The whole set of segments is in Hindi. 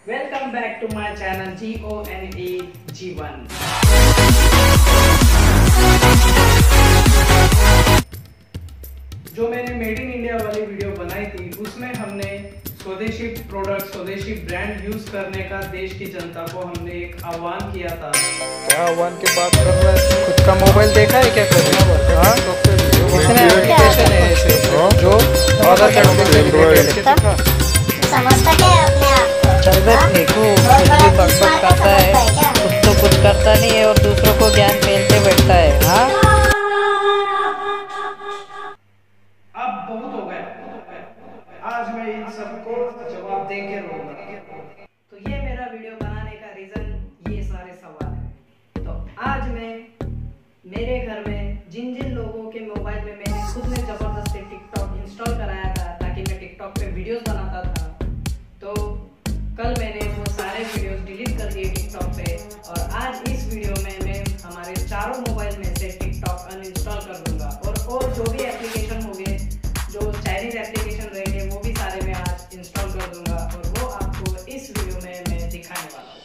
Welcome back to my channel GONE G1। जो मैंने मेड इन इंडिया वाली वीडियो बनाई थी उसमें हमने स्वदेशी प्रोडक्ट स्वदेशी ब्रांड यूज करने का देश की जनता को हमने एक आह्वान किया था। क्या आह्वान की बात कर रहा है? खुद का मोबाइल देखा है क्या कभी? कितने एप्लीकेशन है ऐसे जो आधार कार्ड से रिलेटेड है? समझता क्या है अपने आप को? देखो कुछ भी बकबक करता है, खुद तो कुछ करता नहीं है और दूसरों को ज्ञान फैलते बैठता है। हाँ, अब बहुत हो गया, आज मैं इन सबको जवाब दे के रहूंगा। तो ये मेरा वीडियो बनाने का रीजन ये सारे सवाल है। तो आज मैं मेरे घर में जिन जिन लोगों के मोबाइल में मैंने खुद ने जबरदस्ती टिकटॉक इंस्टॉल कराया था ताकि मैं टिकटॉक पे वीडियोस बनाता था, तो कल मैंने वो सारे वीडियोस डिलीट कर दिए टिकटॉक पे। और आज इस वीडियो में मैं हमारे चारों मोबाइल में से टिकटॉक अनइंस्टॉल कर दूंगा और जो भी एप्लीकेशन होंगे, जो चाइनीज एप्लीकेशन रहेंगे, वो भी सारे मैं आज इंस्टॉल कर दूंगा और वो आपको इस वीडियो में मैं दिखाने वाला हूँ।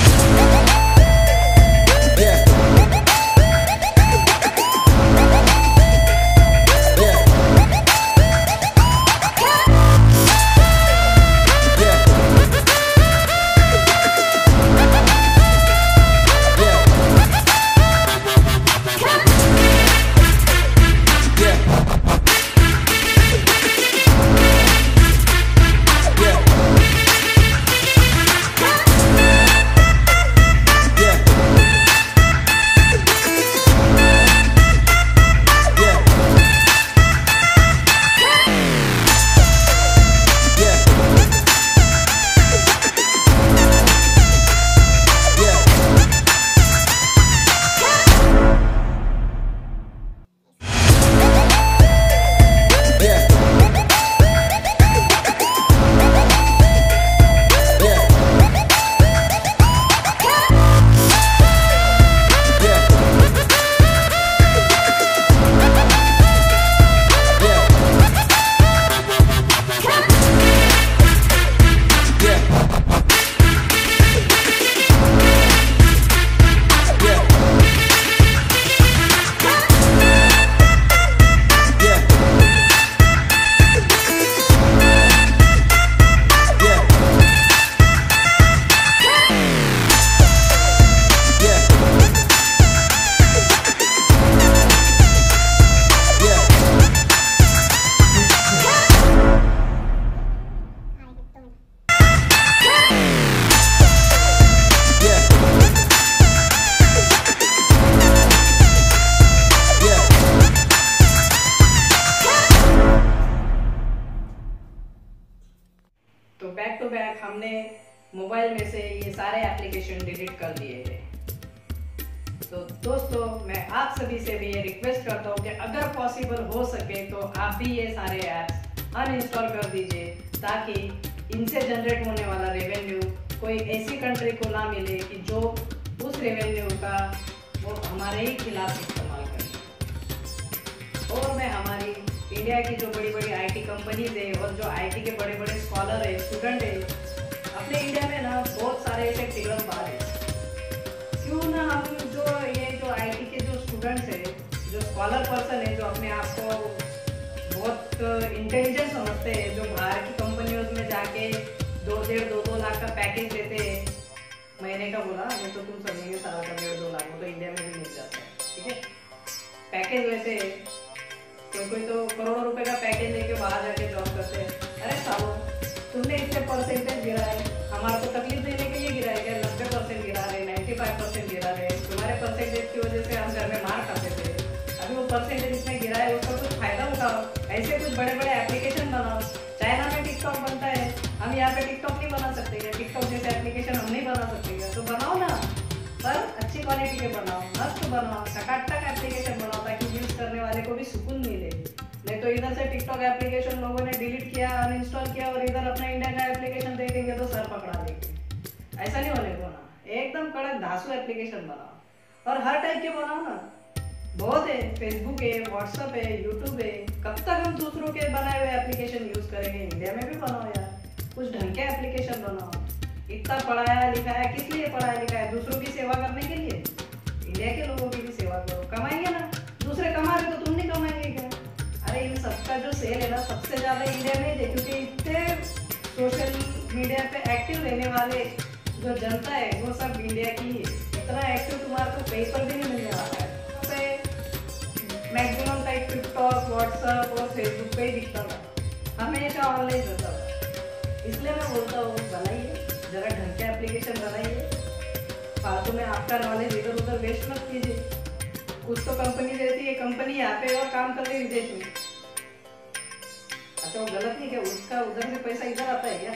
तो बैक टू बैक हमने मोबाइल में से ये सारे एप्लीकेशन डिलीट कर दिए हैं। तो दोस्तों, मैं आप सभी से भी ये रिक्वेस्ट करता हूँ कि अगर पॉसिबल हो सके तो आप भी ये सारे ऐप्स अनइंस्टॉल कर दीजिए ताकि इनसे जनरेट होने वाला रेवेन्यू कोई ऐसी कंट्री को ना मिले कि जो उस रेवेन्यू का वो हमारे ही खिलाफ इस्तेमाल करे। और मैं हमारी इंडिया की जो बड़ी बड़ी आईटी कंपनीज है और जो आईटी के बड़े बड़े स्कॉलर है, स्टूडेंट है, अपने इंडिया में ना बहुत सारे ऐसे टिगड़म बार है। क्यों ना हम जो आईटी के जो स्टूडेंट्स है, जो स्कॉलर पर्सन है, जो अपने आप को बहुत इंटेलिजेंट समझते हैं, जो बाहर की कंपनियों में जाके 2 लाख का पैकेज देते हैं महीने का, बोला नहीं तो तुम समझेंगे साल का 1.5-2 लाख, वो तो इंडिया में भी मिल जाता है। ठीक है, पैकेज वैसे कोई तो करोड़ों रुपए का पैकेज लेके बाहर जाके जॉब करते हैं। अरे सालो, तुमने इतने परसेंटेज गिरा है, हमारे को तकलीफ देने के लिए गिरा है क्या? 90% गिरा रहे, 95% गिरा रहे। तुम्हारे परसेंटेज की वजह से हम घर में मार खाते थे, अभी वो परसेंटेज इसमें गिरा है, उसका कुछ फायदा उठाओ। ऐसे कुछ बड़े बड़े एप्लीकेशन बनाओ। चाइना में टिकटॉक बनता है, हम यहाँ पे टिकटॉक नहीं बना सकते क्या? टिकटॉक जैसे एप्लीकेशन हम नहीं बना सकते क्या? तो बनाओ ना, पर अच्छी क्वालिटी के बनाओ, मस्त बनाओ, टकाटक एप्लीकेशन बनाओ ताकि यूज करने वाले को भी सुकून मिले। नहीं तो इधर से टिकटॉक एप्लीकेशन लोगों ने डिलीट किया, अनइंस्टॉल किया और इधर अपना इंडिया का एप्लीकेशन देखेंगे तो सर पकड़ा देंगे। ऐसा नहीं होने को ना, एकदम कड़क धांसू एप्लीकेशन बनाओ और हर टाइप के बनाओ ना। बहुत है, फेसबुक है, व्हाट्सएप है, यूट्यूब है। कब तक हम दूसरों के बनाए हुए एप्लीकेशन यूज करेंगे? इंडिया में भी बनाओ यार, कुछ ढंग के एप्लीकेशन बनाओ। इतना पढ़ाया लिखाया किस लिए पढ़ाया लिखाया? दूसरों की सेवा करने के लिए। इंडिया के लोगों की भी सेवा करो, कमाएंगे ना। दूसरे कमा रहे तो तुम नहीं कमाएंगे क्या? अरे इन सबका जो सेल है ना सबसे ज्यादा इंडिया में है, क्योंकि इतने सोशल मीडिया पे एक्टिव रहने वाले जो जनता है वो सब इंडिया की है। इतना एक्टिव तुम्हारे को कहीं पर भी नहीं मिलने वाला है। मैक्सिमम टाइप टिकटॉक, व्हाट्सएप और फेसबुक पे ही दिखता था, हमेशा ऑनलाइन रहता था। इसलिए मैं बोलता हूँ बनाइए, जरा ढंग के एप्लीकेशन बनाइए, फालतू में आपका नॉलेज इधर उधर वेस्ट मत कीजिए। कुछ तो कंपनी रहती है, कंपनी यहाँ पे और काम कर रही है विदेश में। अच्छा वो गलत नहीं क्या? उसका उधर से पैसा इधर आता है क्या?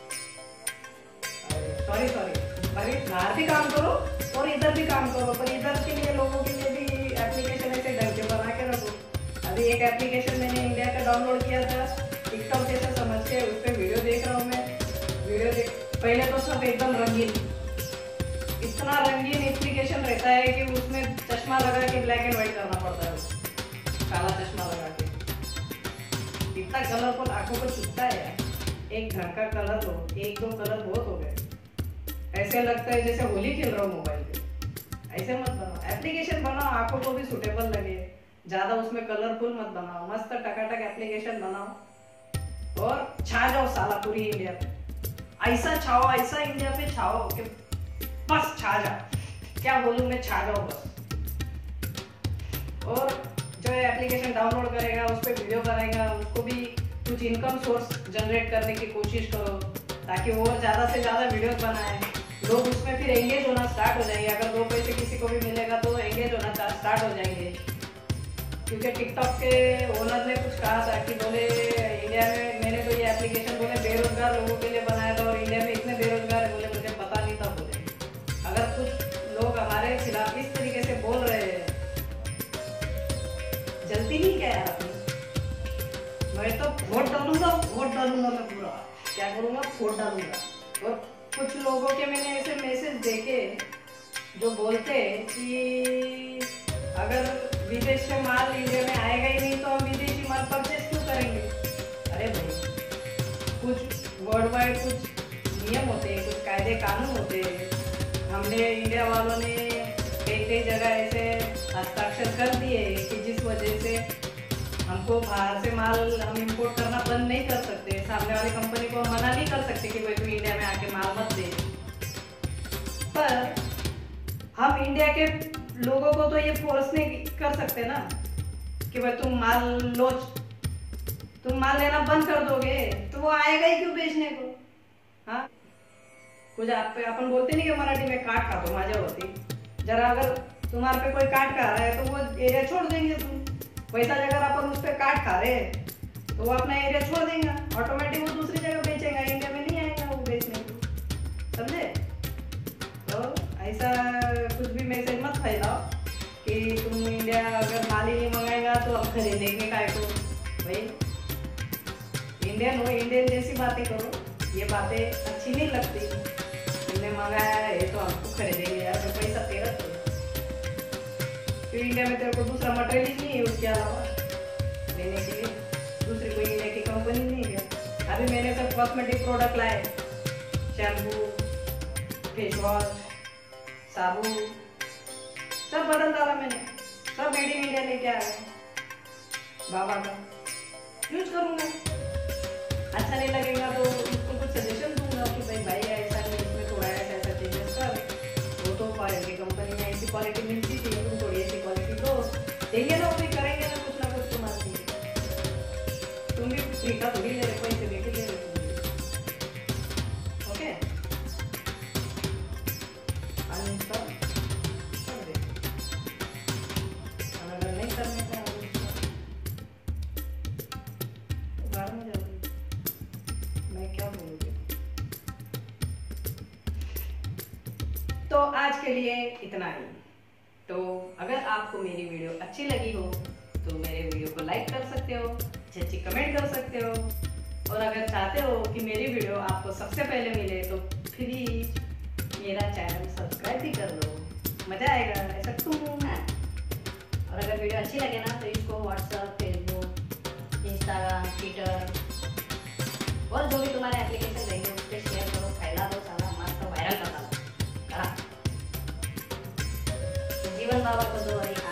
सॉरी भाई, बाहर भी काम करो और इधर भी काम करो, पर इधर के लिए लोगों के लिए भी एप्लीकेशन ऐसे ढंग के बना के रखो। अभी एक एप्लीकेशन मैंने इंडिया का डाउनलोड किया था, टिकटॉक जैसा समझ के, उस पर वीडियो देख रहा हूँ मैं। पहले तो सब एकदम रंगीन, इतना रंगीन एप्लीकेशन रहता है कि उसमें चश्मा लगा के ब्लैक एंड व्हाइट करना पड़ता है, काला चश्मा लगा के। इतना कलरफुल आंखों को चुभता है यार। एक ढंग का कलर हो, एक दो कलर बहुत हो गए। ऐसे लगता है जैसे होली खेल रहा हूँ मोबाइल पे। ऐसे मत बनाओ, एप्लीकेशन बनाओ आंखों को भी सुटेबल लगे, ज्यादा उसमें कलरफुल मत बनाओ। मस्त टकाटक एप्लीकेशन बनाओ और छा जाओ साला पूरी इंडिया पे। ऐसा छाओ, ऐसा इंडिया पे छाओ कि बस छा जाओ। क्या बोलूं मैं, छा जाओ बस। और जो एप्लीकेशन डाउनलोड करेगा, उस पर वीडियो बनाएगा, उसको भी कुछ इनकम सोर्स जनरेट करने की कोशिश करो, ताकि वो ज़्यादा से ज़्यादा वीडियोस बनाए। लोग उसमें फिर एंगेज होना स्टार्ट हो जाएंगे। अगर 2 पैसे किसी को भी मिलेगा तो एंगेज होना स्टार्ट हो जाएंगे। क्योंकि टिकटॉक के ओनर ने कुछ कहा था कि बोले इंडिया में, मैंने तो ये एप्लीकेशन बोले बेरोजगार लोगों के लिए बनाया था और इंडिया में इतने बेरोजगार है, बोले मुझे पता नहीं था। बोले अगर कुछ लोग हमारे खिलाफ इस तरीके से बोल रहे हैं, जलती नहीं क्या यार अपनी? मैं तो वोट डालूंगा मैं पूरा। क्या करूंगा? वोट डालूंगा। और कुछ लोगों के मैंने ऐसे मैसेज देखे जो बोलते हैं कि अगर विदेश से माल इंडिया में आएगा ही नहीं तो हम विदेशी माल परचेज क्यों करेंगे? अरे भाई, कुछ वर्ल्ड वाइड कुछ नियम होते हैं, कुछ कायदे कानून होते हैं। हमने इंडिया वालों ने कई जगह ऐसे हस्ताक्षर कर दिए कि जिस वजह से हमको बाहर से माल हम इंपोर्ट करना बंद नहीं कर सकते। सामने वाली कंपनी को मना नहीं कर सकते कि भाई तुम इंडिया में आके माल मत दे। पर हम इंडिया के लोगों को तो ये फोर्स नहीं कर सकते ना कि भाई तुम माल लेना बंद कर दोगे तो वो आएगा ही क्यों बेचने को? हाँ, कुछ अपन बोलते नहीं कि मराठी में काट खा तो मजा होती। जरा अगर तुम्हारे पे कोई काट खा रहा है तो वो एरिया छोड़ देंगे तुम। वैसा अगर अपन उस पर काट खा रहे तो वो अपना एरिया छोड़ देगा, ऑटोमेटिक वो दूसरी जगह बेचेगा, इंडिया में नहीं आएगा वो बेचने को। समझे? तो ऐसा कुछ भी मैसेज मत फैलाओ कि तुम इंडिया अगर माल ही नहीं मंगाएगा तो अब खरीदेंगे काय को। भाई इंडियन हो, इंडियन जैसी बातें करो। ये बातें अच्छी नहीं लगती। तुमने मंगाया है तो हमको खरीदेंगे यार, तो पैसा तेरा तो। फिर इंडिया में तेरे को दूसरा मटेरियल नहीं है उसके अलावा लेने के लिए, दूसरी कोई इंडिया की कंपनी नहीं है। अभी मैंने सब कॉस्मेटिक प्रोडक्ट लाए, शैम्पू, फेस वॉश, साबुन, सब बदल डाला मैंने, सब मेड इन इंडिया लेके आ गए। बाबा का यूज करूँगा, अच्छा नहीं लगेगा तो उसको कुछ सजेशन दूंगा कि भाई ऐसा नहीं, इसमें थोड़ा ऐसा चेंजेस कर। वो तो फॉरेन की कंपनी में ऐसी क्वालिटी मिलती थी, तुम थोड़ी ऐसी क्वालिटी दो, देंगे ना, वो भी करेंगे ना कुछ तुम्हारे लिए। तुम भी फ्री का थोड़ी ले रहे, पैसे देके ले रहे तुम। ओके, अनइंस्टॉल कर दे। अगर नहीं करने का बाहर में जाओ, मैं क्या बोलूँगी। तो आज के लिए इतना ही। तो अगर आपको मेरी वीडियो अच्छी लगी हो तो मेरे वीडियो को लाइक कर सकते हो, अच्छी कमेंट कर सकते हो, और अगर चाहते हो कि मेरी वीडियो आपको सबसे पहले मिले तो प्लीज मेरा चैनल सब्सक्राइब भी कर लो, मजा आएगा ऐसा तुम। और अगर वीडियो अच्छी लगे ना तो इसको व्हाट्सएप, फेसबुक, इंस्टाग्राम, ट्विटर और जो भी तुम्हारे एप्लीकेशन रहेंगे उस पर शेयर करो, फैला दो साला। जीवन बाबा को दो और एक